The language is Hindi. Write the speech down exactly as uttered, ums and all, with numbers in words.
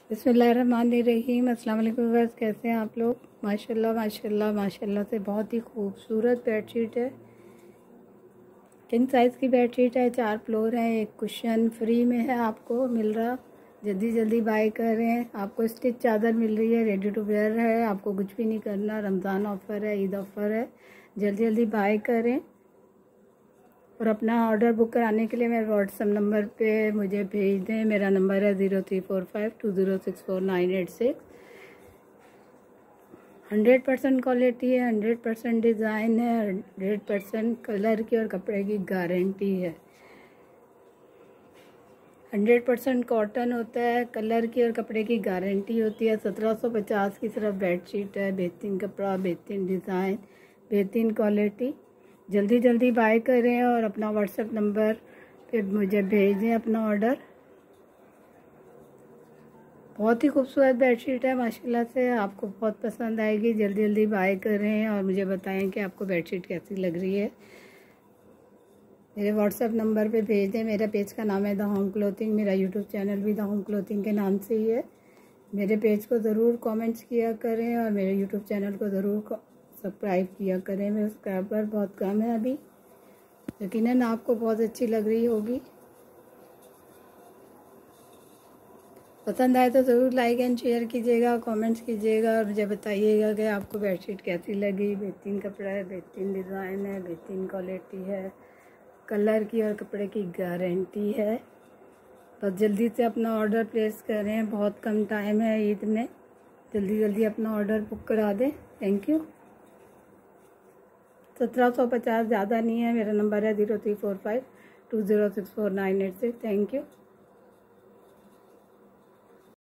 बिस्मिल्लाहिर्रहमानिर्रहीम। अस्सलाम वालेकुम व्यूअर्स, कैसे हैं आप लोग। माशाल्लाह माशाल्लाह माशाल्लाह से बहुत ही खूबसूरत बेडशीट है। किंग साइज़ की बेडशीट है, चार फ्लोर है, एक कुशन फ्री में है आपको मिल रहा। जल्दी जल्दी बाय करें। आपको स्टिच चादर मिल रही है, रेडी टू वेयर है, आपको कुछ भी नहीं करना। रमज़ान ऑफ़र है, ईद ऑफ़र है, जल्दी जल्दी बाय करें। और अपना ऑर्डर बुक कराने के लिए मेरे व्हाट्सएप नंबर पे मुझे भेज दें। मेरा नंबर है zero three four five two zero six four nine eight six. Hundred percent quality है, हंड्रेड परसेंट डिज़ाइन है, हंड्रेड परसेंट कलर की और कपड़े की गारंटी है। हंड्रेड परसेंट कॉटन होता है, कलर की और कपड़े की गारंटी होती है। सत्रह सौ पचास की सिर्फ बेडशीट है। बेहतरीन कपड़ा, बेहतरीन डिज़ाइन, बेहतरीन क्वालिटी। जल्दी जल्दी बाय करें और अपना व्हाट्सएप नंबर पे मुझे भेजें अपना ऑर्डर। बहुत ही खूबसूरत बेडशीट है माशाल्लाह से, आपको बहुत पसंद आएगी। जल्दी जल्दी बाय करें और मुझे बताएं कि आपको बेडशीट कैसी लग रही है। मेरे व्हाट्सएप नंबर पे भेज दें। मेरा पेज का नाम है द होम क्लोथिंग। मेरा यूट्यूब चैनल भी द होम क्लोथिंग के नाम से ही है। मेरे पेज को ज़रूर कमेंट्स किया करें और मेरे यूट्यूब चैनल को ज़रूर सब्सक्राइब किया करें। मेरे सब्सक्राइबर बहुत कम है अभी, यकीनन आपको बहुत अच्छी लग रही होगी। पसंद आए तो ज़रूर लाइक एंड शेयर कीजिएगा, कमेंट्स कीजिएगा और मुझे बताइएगा कि आपको बेडशीट कैसी लगी। बेहतरीन कपड़ा है, बेहतरीन डिज़ाइन है, बेहतरीन क्वालिटी है, कलर की और कपड़े की गारंटी है। बस जल्दी से अपना ऑर्डर प्लेस करें, बहुत कम टाइम है ईद में। जल्दी जल्दी अपना ऑर्डर बुक करा दें। Thank you. सत्रह सौ पचास ज़्यादा नहीं है। मेरा नंबर है zero three four five two zero six four nine eight six. Thank you.